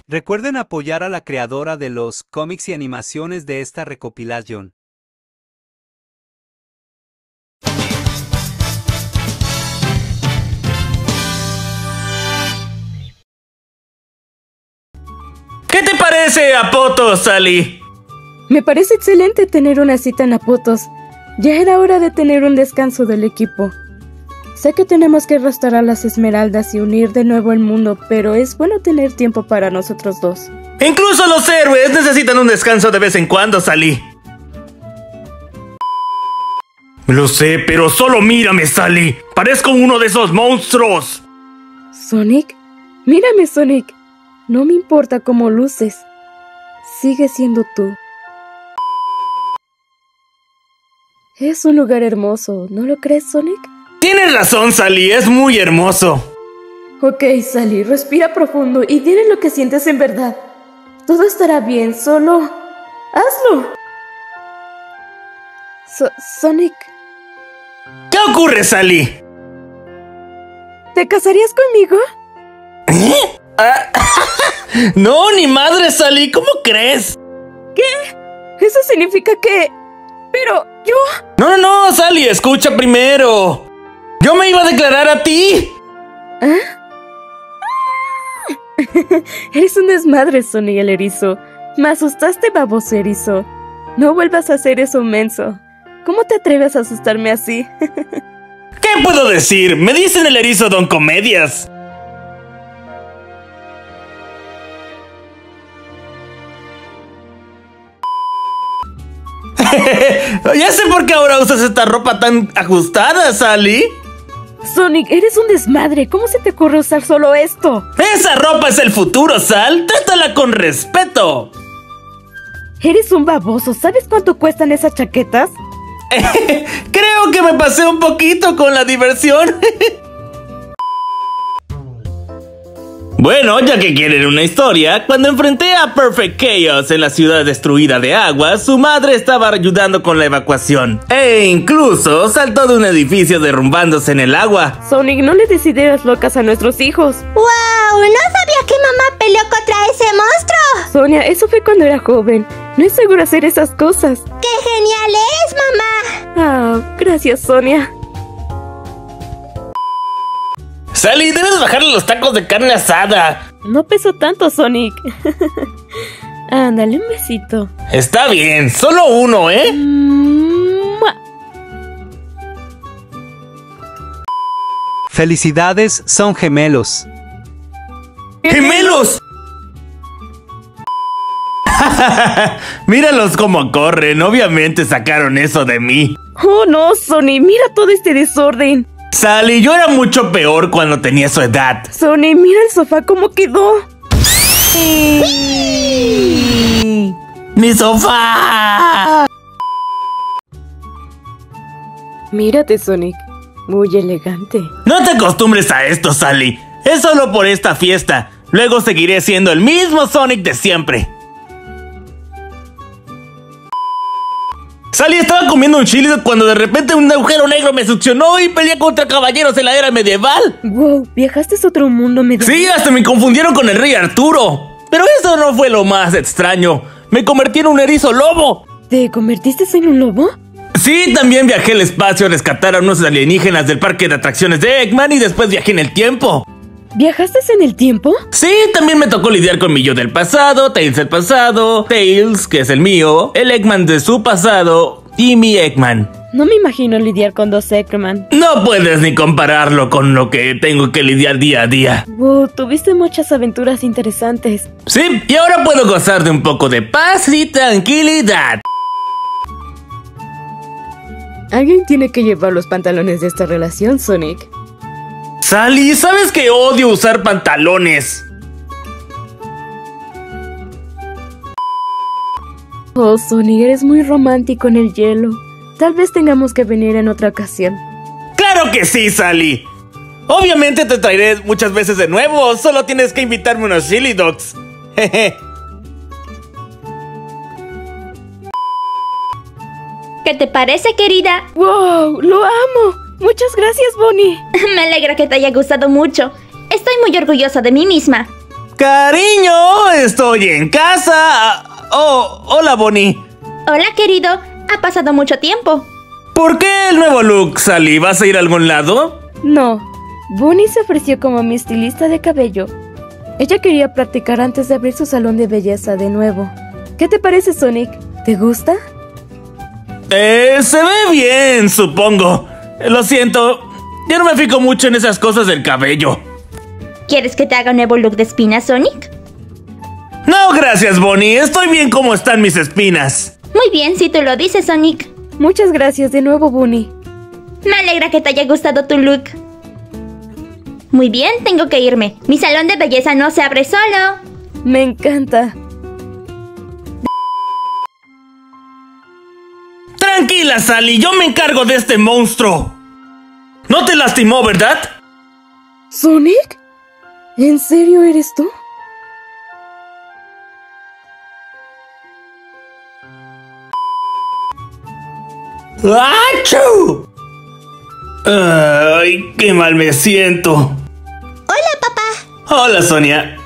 Recuerden apoyar a la creadora de los cómics y animaciones de esta recopilación. ¿Qué te parece Apotos, Sally? Me parece excelente tener una cita en Apotos. Ya era hora de tener un descanso del equipo. Sé que tenemos que restaurar las esmeraldas y unir de nuevo el mundo, pero es bueno tener tiempo para nosotros dos. Incluso los héroes necesitan un descanso de vez en cuando, Sally. Lo sé, pero solo mírame, Sally. Parezco uno de esos monstruos. ¿Sonic? Mírame, Sonic. No me importa cómo luces. Sigue siendo tú. Es un lugar hermoso, ¿no lo crees, Sonic? Tienes razón, Sally, es muy hermoso. Ok, Sally, respira profundo y dile lo que sientes en verdad. Todo estará bien, solo... ¡hazlo! Sonic... ¿Qué ocurre, Sally? ¿Te casarías conmigo? ¿Eh? No, ni madre, Sally, ¿cómo crees? ¿Qué? Eso significa que... Pero yo... No, Sally, escucha primero. Yo me iba a declarar a ti. ¿Ah? Eres un desmadre, Sonic el erizo. Me asustaste, baboso erizo. No vuelvas a hacer eso, menso. ¿Cómo te atreves a asustarme así? ¿Qué puedo decir? Me dicen el erizo Don Comedias. Ya sé por qué ahora usas esta ropa tan ajustada, Sally. Sonic, eres un desmadre. ¿Cómo se te ocurre usar solo esto? Esa ropa es el futuro, Sal. Trátala con respeto. Eres un baboso. ¿Sabes cuánto cuestan esas chaquetas? Creo que me pasé un poquito con la diversión. Bueno, ya que quieren una historia, cuando enfrenté a Perfect Chaos en la ciudad destruida de agua, su madre estaba ayudando con la evacuación. E incluso saltó de un edificio derrumbándose en el agua. Sonic, no le des ideas locas a nuestros hijos. ¡Wow! No sabía que mamá peleó contra ese monstruo. Sonia, eso fue cuando era joven. No es seguro hacer esas cosas. ¡Qué genial eres, mamá! Ah, gracias, Sonia. Sally, debes bajarle los tacos de carne asada. No peso tanto, Sonic. Ándale, un besito. Está bien, solo uno, ¿eh? Felicidades, son gemelos. ¡Gemelos! Míralos cómo corren, obviamente sacaron eso de mí. Oh no, Sonic, mira todo este desorden. Sally, yo era mucho peor cuando tenía su edad. Sonic, mira el sofá cómo quedó. ¡Mi sofá! Mírate, Sonic, muy elegante. No te acostumbres a esto, Sally. Es solo por esta fiesta. Luego seguiré siendo el mismo Sonic de siempre. Sally, estaba comiendo un chili cuando de repente un agujero negro me succionó y peleé contra caballeros en la era medieval. Wow, ¿viajaste a otro mundo medieval? Sí, hasta me confundieron con el rey Arturo. Pero eso no fue lo más extraño. Me convertí en un erizo lobo. ¿Te convertiste en un lobo? Sí, también viajé al espacio a rescatar a unos alienígenas del parque de atracciones de Eggman y después viajé en el tiempo. ¿Viajaste en el tiempo? Sí, también me tocó lidiar con mi yo del pasado, Tails del pasado, Tails, que es el mío, el Eggman de su pasado y mi Eggman. No me imagino lidiar con dos Eggman. No puedes ni compararlo con lo que tengo que lidiar día a día. Wow, tuviste muchas aventuras interesantes. Sí, y ahora puedo gozar de un poco de paz y tranquilidad. Alguien tiene que llevar los pantalones de esta relación, Sonic. Sally, ¿sabes que odio usar pantalones? Oh, Sonic, eres muy romántico en el hielo. Tal vez tengamos que venir en otra ocasión. ¡Claro que sí, Sally! Obviamente te traeré muchas veces de nuevo. Solo tienes que invitarme unos chili dogs. Jeje. ¿Qué te parece, querida? ¡Wow! ¡Lo amo! Muchas gracias, Bonnie. Me alegra que te haya gustado mucho. Estoy muy orgullosa de mí misma. Cariño, estoy en casa. Oh, hola, Bonnie. Hola, querido. Ha pasado mucho tiempo. ¿Por qué el nuevo look, Sally? ¿Vas a ir a algún lado? No, Bonnie se ofreció como mi estilista de cabello. Ella quería practicar antes de abrir su salón de belleza de nuevo. ¿Qué te parece, Sonic? ¿Te gusta? Se ve bien, supongo. Lo siento, yo no me fijo mucho en esas cosas del cabello. ¿Quieres que te haga un nuevo look de espinas, Sonic? No, gracias, Bonnie. Estoy bien como están mis espinas. Muy bien, si tú lo dices, Sonic. Muchas gracias de nuevo, Bonnie. Me alegra que te haya gustado tu look. Muy bien, tengo que irme. Mi salón de belleza no se abre solo. Me encanta. Tranquila, Sally, yo me encargo de este monstruo. No te lastimó, ¿verdad? ¿Sonic? ¿En serio eres tú? ¡Achú! ¡Ay, qué mal me siento! Hola, papá. Hola, Sonia.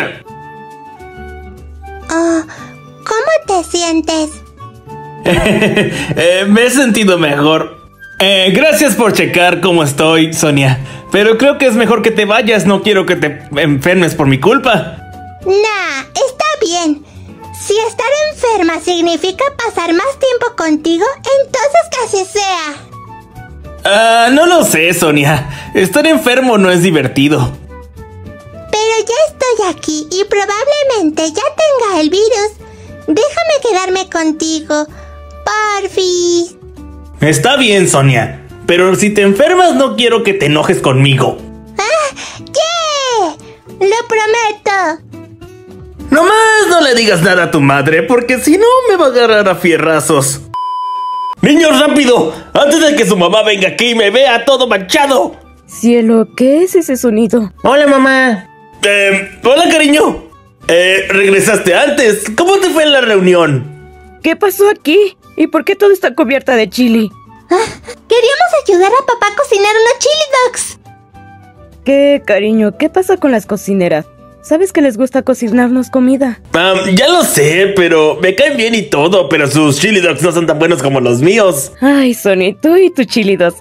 Oh, ¿cómo te sientes? Me he sentido mejor. Gracias por checar cómo estoy, Sonia. Pero creo que es mejor que te vayas. No quiero que te enfermes por mi culpa. Nah, está bien. Si estar enferma significa pasar más tiempo contigo, entonces que así sea. No lo sé, Sonia. Estar enfermo no es divertido. Pero ya estoy aquí y probablemente ya tenga el virus. Déjame quedarme contigo. Porfis. Está bien, Sonia. Pero si te enfermas no quiero que te enojes conmigo. ¡Yeah! ¡Lo prometo! Nomás no le digas nada a tu madre, porque si no me va a agarrar a fierrazos. ¡Niños, rápido! Antes de que su mamá venga aquí y me vea todo manchado. Cielo, ¿qué es ese sonido? Hola, mamá. Hola, cariño. Regresaste antes. ¿Cómo te fue en la reunión? ¿Qué pasó aquí? ¿Y por qué todo está cubierta de chili? Queríamos ayudar a papá a cocinar unos chili dogs. ¿Qué, cariño? ¿Qué pasa con las cocineras? ¿Sabes que les gusta cocinarnos comida? Ya lo sé, pero me caen bien y todo, pero sus chili dogs no son tan buenos como los míos. Ay, Sony, tú y tu chili dogs.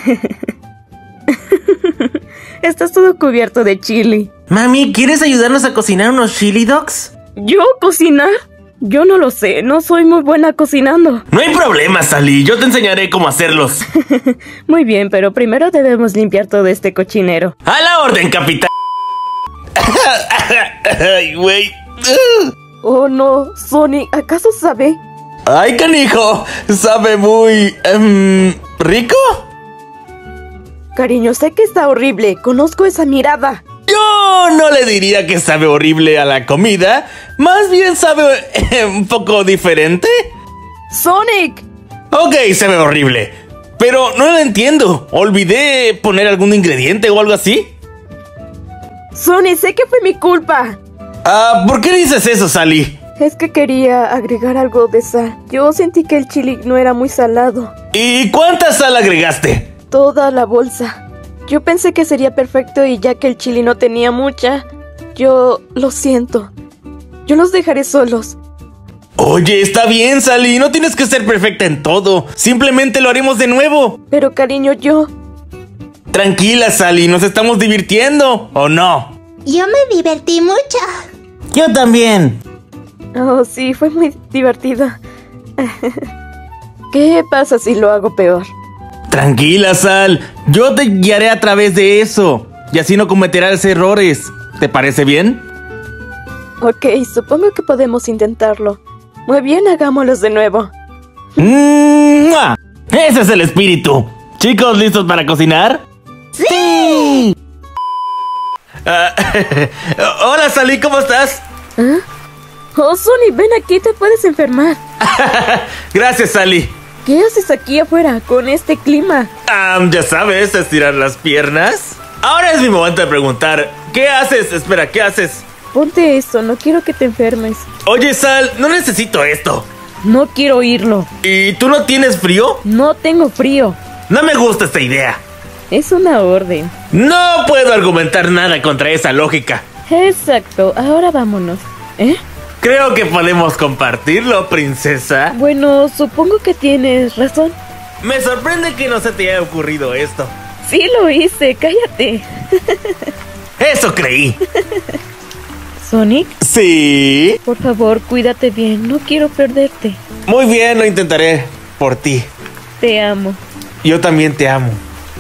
Estás todo cubierto de chili. Mami, ¿quieres ayudarnos a cocinar unos chili dogs? ¿Yo cocinar? Yo no lo sé, no soy muy buena cocinando. No hay problema, Sally, yo te enseñaré cómo hacerlos. Muy bien, pero primero debemos limpiar todo este cochinero. ¡A la orden, capitán! ¡Ay, güey! Oh, no, Sony, ¿acaso sabe? ¡Ay, canijo! ¿Sabe muy... rico? Cariño, sé que está horrible, conozco esa mirada. Yo no le diría que sabe horrible a la comida, más bien sabe un poco diferente. ¡Sonic! Ok, sabe horrible, pero no lo entiendo. ¿Olvidé poner algún ingrediente o algo así? Sony, sé que fue mi culpa. ¿Por qué dices eso, Sally? Es que quería agregar algo de sal. Yo sentí que el chili no era muy salado. ¿Y cuánta sal agregaste? Toda la bolsa. Yo pensé que sería perfecto y ya que el chili no tenía mucha, yo lo siento. Yo los dejaré solos. Oye, está bien, Sally, no tienes que ser perfecta en todo. Simplemente lo haremos de nuevo. Pero cariño, yo... Tranquila, Sally, nos estamos divirtiendo, ¿o no? Yo me divertí mucho. Yo también. Oh, sí, fue muy divertido. ¿Qué pasa si lo hago peor? Tranquila, Sal. Yo te guiaré a través de eso. Y así no cometerás errores. ¿Te parece bien? Ok, supongo que podemos intentarlo. Muy bien, hagámoslos de nuevo. ¡Mua! ¡Ese es el espíritu! ¿Chicos, listos para cocinar? ¡Sí! Hola, Sally, ¿cómo estás? ¿Ah? Oh, Sony, ven aquí, te puedes enfermar. Gracias, Sally. ¿Qué haces aquí afuera con este clima? Ya sabes, estirar las piernas. Ahora es mi momento de preguntar. ¿Qué haces? Espera, ¿qué haces? Ponte esto, no quiero que te enfermes. Oye, Sal, no necesito esto. No quiero oírlo. ¿Y tú no tienes frío? No tengo frío. No me gusta esta idea. Es una orden. No puedo argumentar nada contra esa lógica. Exacto, ahora vámonos. ¿Eh? Creo que podemos compartirlo, princesa. Bueno, supongo que tienes razón. Me sorprende que no se te haya ocurrido esto. Sí lo hice, cállate. Eso creí. ¿Sonic? Sí. Por favor, cuídate bien, no quiero perderte. Muy bien, lo intentaré por ti. Te amo. Yo también te amo.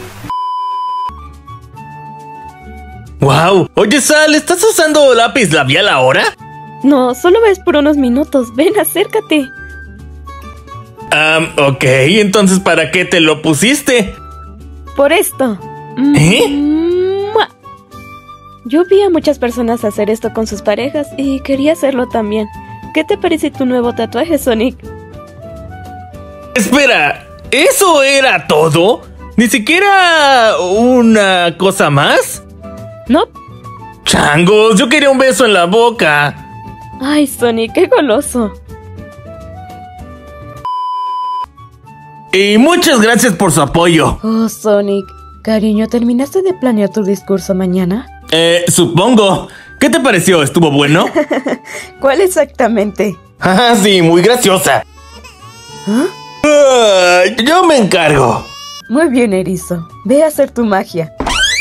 Wow. Oye, Sal, ¿estás usando lápiz labial ahora? No, solo es por unos minutos. Ven, acércate. Ok, entonces ¿para qué te lo pusiste? Por esto. ¿Eh? Yo vi a muchas personas hacer esto con sus parejas y quería hacerlo también. ¿Qué te parece tu nuevo tatuaje, Sonic? Espera, ¿eso era todo? ¿Ni siquiera una cosa más? No. Changos, yo quería un beso en la boca. Ay, Sonic, qué goloso. Y muchas gracias por su apoyo. Oh, Sonic. Cariño, ¿terminaste de planear tu discurso mañana? Supongo. ¿Qué te pareció? ¿Estuvo bueno? ¿Cuál exactamente? Ah, sí, muy graciosa. ¿Ah? Yo me encargo. Muy bien, Erizo. Ve a hacer tu magia.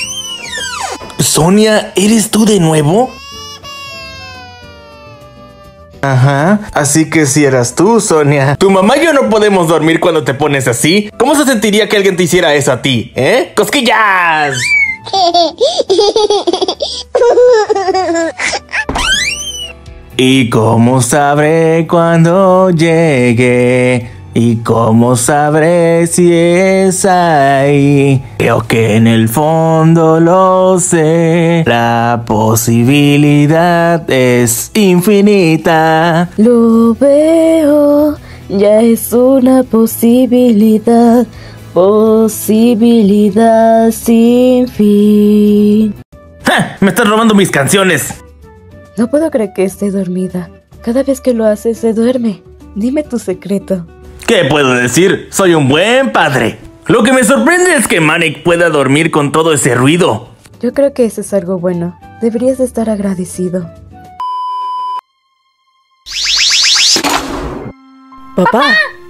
Sonia, ¿eres tú de nuevo? Ajá, así que si eras tú, Sonia. Tu mamá y yo no podemos dormir cuando te pones así. ¿Cómo se sentiría que alguien te hiciera eso a ti, eh? ¡Cosquillas! ¿Y cómo sabré cuando llegue? ¿Y cómo sabré si es ahí? Creo que en el fondo lo sé. La posibilidad es infinita. Lo veo, ya es una posibilidad. Posibilidad sin fin. ¡Ja! ¡Me estás robando mis canciones! No puedo creer que esté dormida. Cada vez que lo hace se duerme. Dime tu secreto. ¿Qué puedo decir? Soy un buen padre. Lo que me sorprende es que Manic pueda dormir con todo ese ruido. Yo creo que eso es algo bueno. Deberías de estar agradecido. ¡Papá!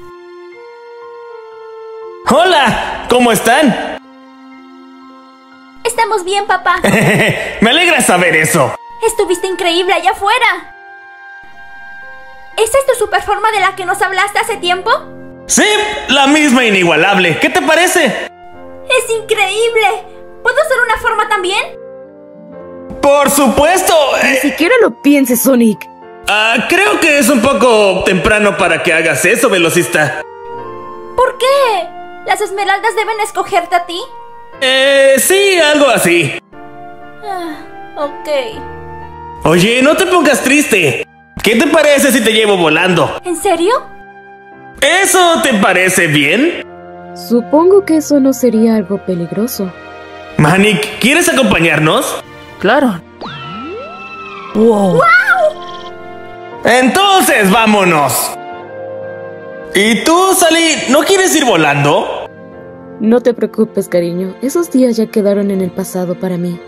¡Hola! ¿Cómo están? Estamos bien, papá. Me alegra saber eso. Estuviste increíble allá afuera. ¿Esa es tu super forma de la que nos hablaste hace tiempo? Sí, la misma inigualable. ¿Qué te parece? ¡Es increíble! ¿Puedo hacer una forma también? ¡Por supuesto! Ni siquiera lo pienses, Sonic. Creo que es un poco temprano para que hagas eso, velocista. ¿Por qué? ¿Las esmeraldas deben escogerte a ti? Sí, algo así. Ok. Oye, no te pongas triste. ¿Qué te parece si te llevo volando? ¿En serio? ¿Eso te parece bien? Supongo que eso no sería algo peligroso. Manic, ¿quieres acompañarnos? Claro. ¡Wow! Entonces, vámonos. ¿Y tú, Sally, no quieres ir volando? No te preocupes, cariño. Esos días ya quedaron en el pasado para mí.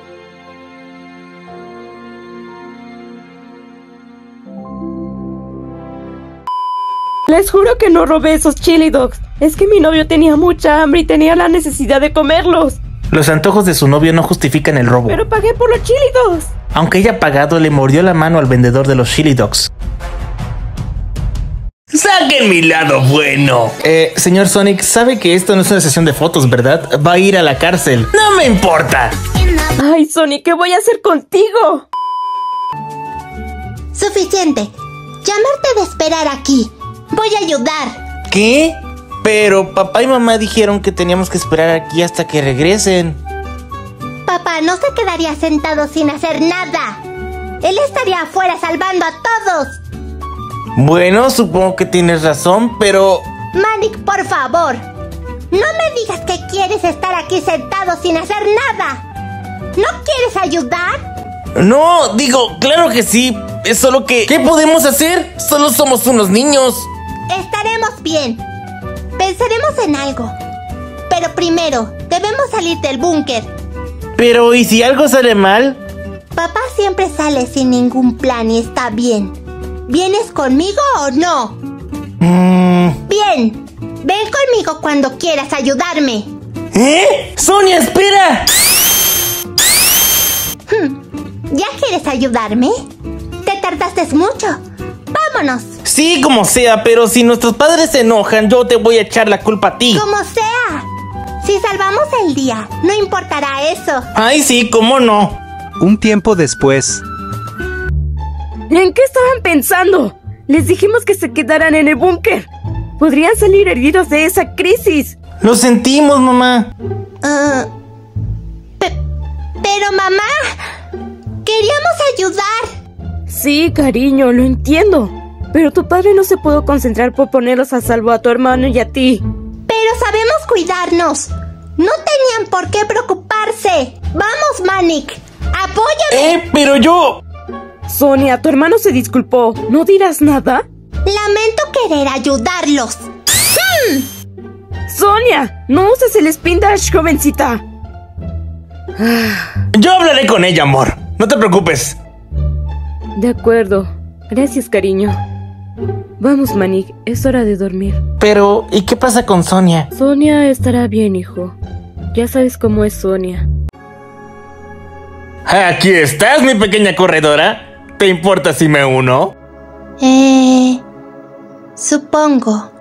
Les juro que no robé esos chili dogs. Es que mi novio tenía mucha hambre y tenía la necesidad de comerlos. Los antojos de su novio no justifican el robo. Pero pagué por los chili dogs. Aunque haya pagado, le mordió la mano al vendedor de los chili dogs. ¡Saquen mi lado bueno! Señor Sonic, sabe que esto no es una sesión de fotos, ¿verdad? Va a ir a la cárcel. ¡No me importa! Ay, Sonic, ¿qué voy a hacer contigo? Suficiente. Llamarte de esperar aquí. Voy a ayudar. ¿Qué? Pero papá y mamá dijeron que teníamos que esperar aquí hasta que regresen. Papá no se quedaría sentado sin hacer nada. Él estaría afuera salvando a todos. Bueno, supongo que tienes razón, pero... Manic, por favor. No me digas que quieres estar aquí sentado sin hacer nada. ¿No quieres ayudar? No, digo, claro que sí. Es solo que... ¿Qué podemos hacer? Solo somos unos niños. Estaremos bien. Pensaremos en algo. Pero primero, debemos salir del búnker. Pero, ¿y si algo sale mal? Papá siempre sale sin ningún plan y está bien. ¿Vienes conmigo o no? Bien. Ven conmigo cuando quieras ayudarme. ¿Eh? ¡Sonia, espera! ¿Ya quieres ayudarme? Te tardaste mucho. Vámonos. Sí, como sea, pero si nuestros padres se enojan, yo te voy a echar la culpa a ti. Como sea. Si salvamos el día, no importará eso. Ay, sí, cómo no. Un tiempo después. ¿En qué estaban pensando? Les dijimos que se quedaran en el búnker. Podrían salir heridos de esa crisis. Lo sentimos, mamá. Pero mamá, queríamos ayudar. Sí, cariño, lo entiendo. Pero tu padre no se pudo concentrar por ponerlos a salvo a tu hermano y a ti. Pero sabemos cuidarnos. No tenían por qué preocuparse. Vamos, Manik. Apóyame. Pero yo... Sonia, tu hermano se disculpó. ¿No dirás nada? Lamento querer ayudarlos. Sonia, no uses el Spin Dash, jovencita. Yo hablaré con ella, amor. No te preocupes. De acuerdo. Gracias, cariño. Vamos, Manik. Es hora de dormir. Pero, ¿y qué pasa con Sonia? Sonia estará bien, hijo. Ya sabes cómo es Sonia. Aquí estás, mi pequeña corredora. ¿Te importa si me uno? Supongo.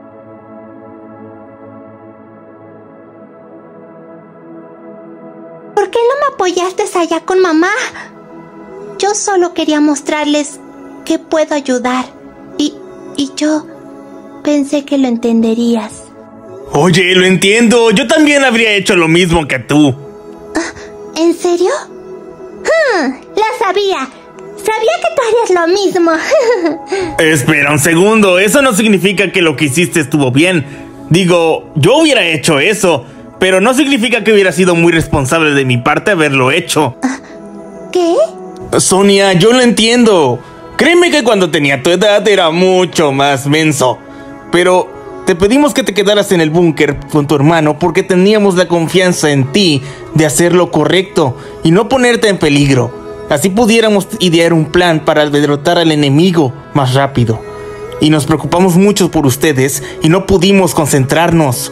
¿Por qué no me apoyaste allá con mamá? Yo solo quería mostrarles que puedo ayudar. Y yo pensé que lo entenderías. Oye, lo entiendo. Yo también habría hecho lo mismo que tú. ¿En serio? Lo sabía. Sabía que tú harías lo mismo. Espera un segundo. Eso no significa que lo que hiciste estuvo bien. Digo, yo hubiera hecho eso, pero no significa que hubiera sido muy responsable de mi parte haberlo hecho. ¿Qué? Sonia, yo lo entiendo. Créeme que cuando tenía tu edad era mucho más menso. Pero te pedimos que te quedaras en el búnker con tu hermano porque teníamos la confianza en ti de hacer lo correcto y no ponerte en peligro. Así pudiéramos idear un plan para derrotar al enemigo más rápido. Y nos preocupamos mucho por ustedes y no pudimos concentrarnos.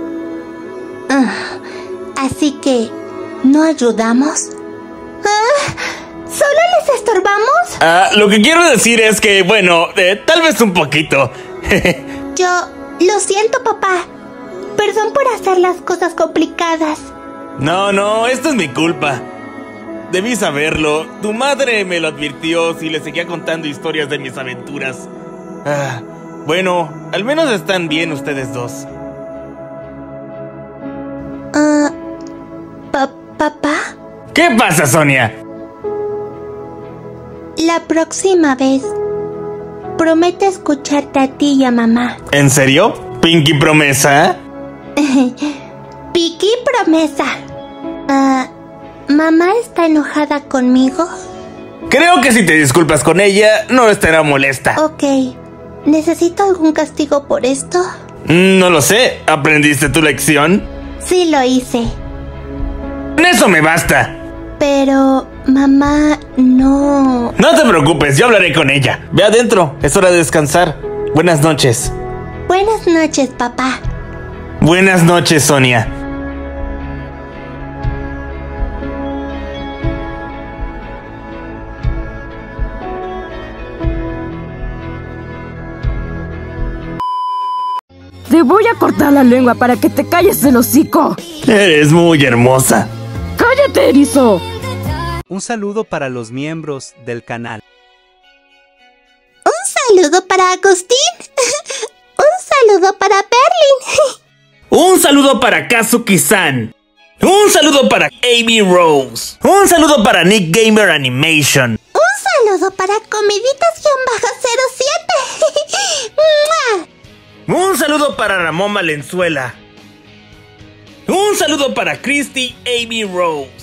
Así que, ¿no ayudamos? ¿Solo les estorbamos? Lo que quiero decir es que, bueno, tal vez un poquito. Yo lo siento, papá. Perdón por hacer las cosas complicadas. No, esto es mi culpa. Debí saberlo. Tu madre me lo advirtió si le seguía contando historias de mis aventuras. Bueno, al menos están bien ustedes dos. ¿Papá? ¿Qué pasa, Sonia? La próxima vez, promete escucharte a ti y a mamá. ¿En serio? ¿Pinky promesa? Pinky promesa. ¿Mamá está enojada conmigo? Creo que si te disculpas con ella, no estará molesta. Ok. ¿Necesito algún castigo por esto? No lo sé. ¿Aprendiste tu lección? Sí, lo hice. Con eso me basta. Pero mamá no... No te preocupes, yo hablaré con ella. Ve adentro, es hora de descansar. Buenas noches. Buenas noches, papá. Buenas noches, Sonia. Te voy a cortar la lengua para que te calles el hocico. Eres muy hermosa. ¡Cállate, erizo! Un saludo para los miembros del canal. Un saludo para Agustín. Un saludo para Berlin. Un saludo para Kazuki-san. Un saludo para Amy Rose. Un saludo para Nick Gamer Animation. Un saludo para Comiditas-07. Un saludo para Ramón Valenzuela. Un saludo para Christy Amy Rose.